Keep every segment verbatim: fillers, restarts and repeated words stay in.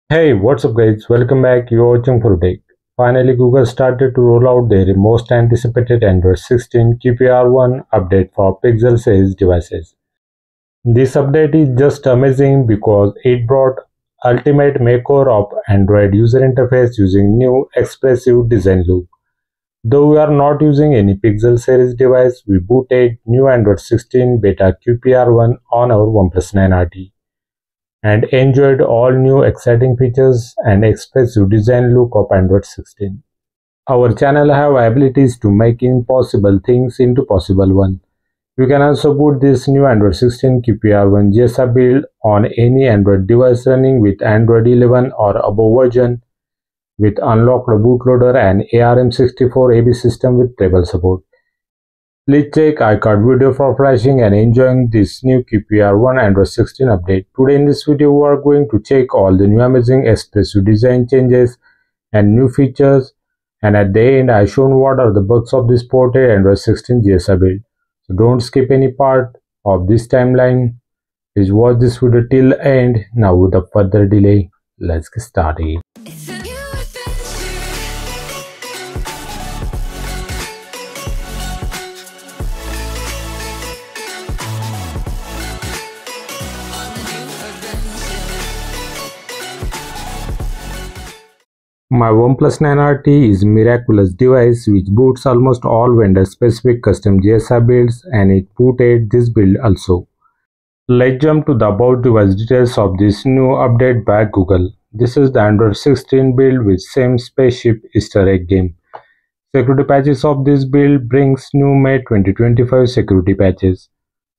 Hey, what's up guys? Welcome back. You're watching Full Tech. Finally, Google started to roll out their most anticipated Android sixteen Q P R one update for Pixel series devices. This update is just amazing because it brought ultimate makeover of Android user interface using new expressive design look. Though we are not using any Pixel series device, we booted new Android sixteen beta Q P R one on our OnePlus nine R T and enjoyed all new exciting features and expressive design look of Android sixteen. Our channel have abilities to make impossible things into possible one. You can also put this new Android sixteen Q P R one G S A build on any Android device running with Android eleven or above version with unlocked bootloader and A R M sixty-four A B system with treble support. Please check icard video for flashing and enjoying this new Q P R one Android sixteen update. Today in this video we are going to check all the new amazing expressive design changes and new features, and at the end I shown what are the bugs of this ported Android sixteen G S A build. So don't skip any part of this timeline. Please watch this video till end. Now without further delay, let's get started. My OnePlus nine R T is a miraculous device which boots almost all vendor-specific custom G S A builds, and it booted this build also. Let's jump to the about device details of this new update by Google. This is the Android sixteen build with same spaceship Easter egg game. Security patches of this build brings new May twenty twenty-five security patches.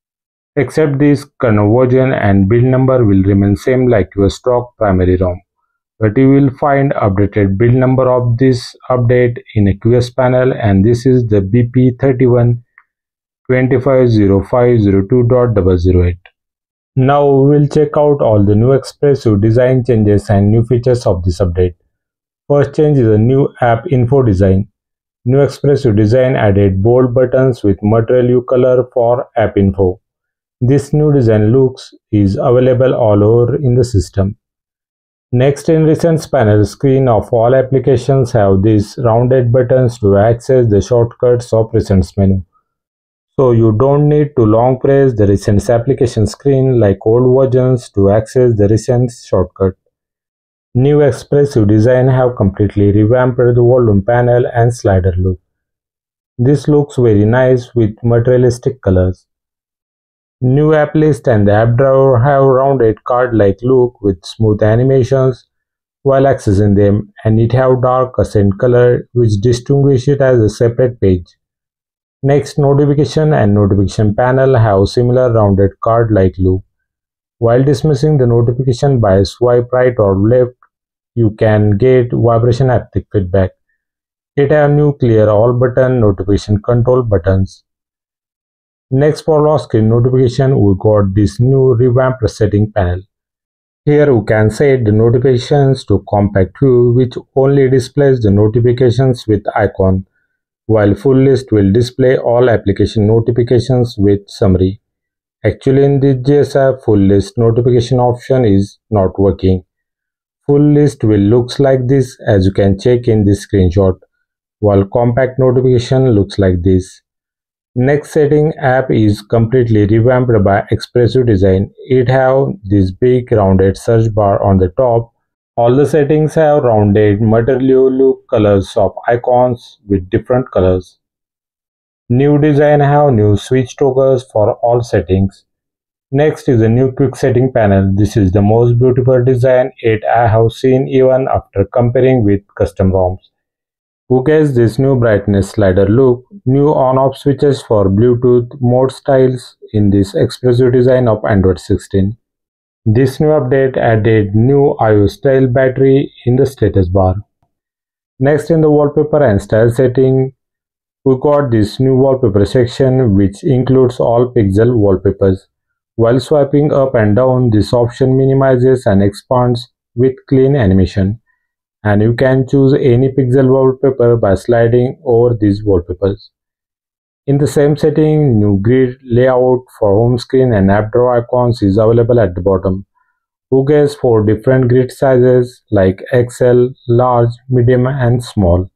Except this kernel version and build number will remain same like your stock primary ROM. But you will find updated build number of this update in a Q S panel, and this is the B P three one two five zero five zero two dot zero zero eight. Now we will check out all the new expressive design changes and new features of this update. First change is a new app info design. New expressive design added bold buttons with material hue color for app info. This new design looks is available all over in the system. Next, in recent panel screen of all applications have these rounded buttons to access the shortcuts of recent menu. So you don't need to long press the recent application screen like old versions to access the recent shortcut. New expressive design have completely revamped the volume panel and slider look. This looks very nice with materialistic colors. New app list and the app drawer have rounded card-like look with smooth animations while accessing them, and it have dark accent color which distinguish it as a separate page. Next, notification and notification panel have similar rounded card-like look. While dismissing the notification by swipe right or left, you can get vibration haptic feedback. It have new clear all button notification control buttons. Next, for lock screen notification, we got this new revamped setting panel. Here we can set the notifications to compact view, which only displays the notifications with icon, while full list will display all application notifications with summary. Actually, in this G S A, full list notification option is not working. Full list will looks like this, as you can check in this screenshot, while compact notification looks like this. Next setting app is completely revamped by expressive design. It have this big rounded search bar on the top. All the settings have rounded material look colors of icons with different colors. New design have new switch toggles for all settings. Next is a new quick setting panel. This is the most beautiful design yet I have seen even after comparing with custom ROMs. Who gets this new brightness slider look, new on-off switches for Bluetooth mode styles in this expressive design of Android sixteen. This new update added new I O style battery in the status bar. Next, in the wallpaper and style setting, we got this new wallpaper section which includes all pixel wallpapers. While swiping up and down, this option minimizes and expands with clean animation, and you can choose any pixel wallpaper by sliding over these wallpapers. In the same setting, new grid layout for home screen and app drawer icons is available at the bottom. UGAs for different grid sizes like X L, large, medium and small.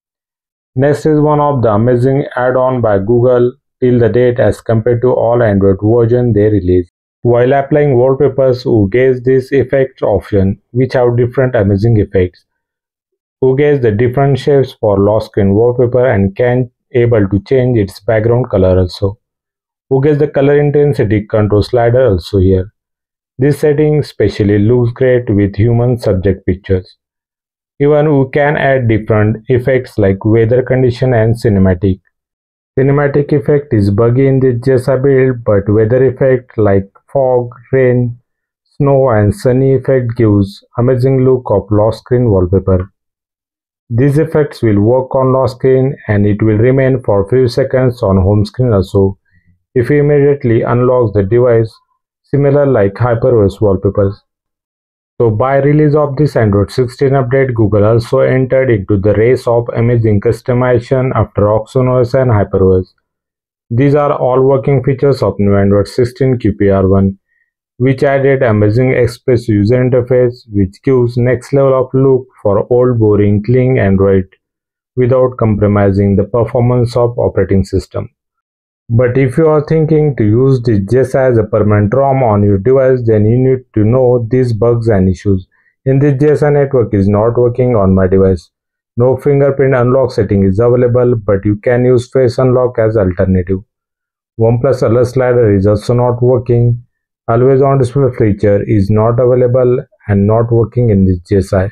Next is one of the amazing add-on by Google till the date as compared to all Android versions they release. While applying wallpapers, you get this effect option which have different amazing effects. You get the different shapes for lock screen wallpaper and can able to change its background color also. You get the color intensity control slider also here. This setting especially looks great with human subject pictures. Even you can add different effects like weather condition and cinematic. Cinematic effect is buggy in this J S A build, but weather effect like fog, rain, snow and sunny effect gives amazing look of lock screen wallpaper. These effects will work on lock screen and it will remain for few seconds on home screen also if you immediately unlock the device, similar like HyperOS wallpapers. So by release of this Android sixteen update, Google also entered into the race of amazing customization after OxygenOS and HyperOS. These are all working features of new Android sixteen Q P R one, which added amazing expressive user interface which gives next level of look for old boring clean Android without compromising the performance of operating system. But if you are thinking to use this just as a permanent ROM on your device, then you need to know these bugs and issues. In this J S A network is not working on my device. No fingerprint unlock setting is available, but you can use face unlock as alternative. OnePlus alert slider is also not working. Always on display feature is not available and not working in this J S A.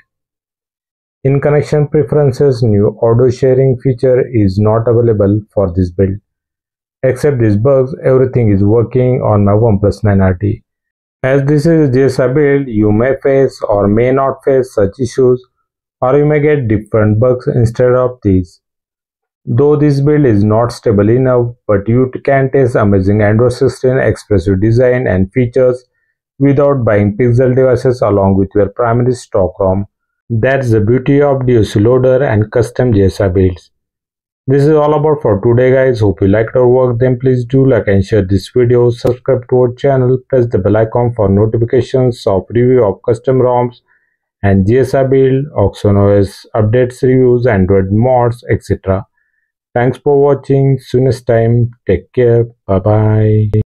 In connection preferences, new audio sharing feature is not available for this build. Except these bugs, everything is working on my OnePlus nine R T. As this is a J S A build, you may face or may not face such issues, or you may get different bugs instead of these. Though this build is not stable enough, but you can test amazing Android sixteen expressive design and features without buying pixel devices along with your primary stock ROM. That's the beauty of bootloader and custom J S A builds. This is all about for today guys. Hope you liked our work. Then please do like and share this video, subscribe to our channel, press the bell icon for notifications of review of custom ROMs and J S A build, OxygenOS updates, reviews, Android mods, et cetera. Thanks for watching. See you next time. Take care. Bye bye.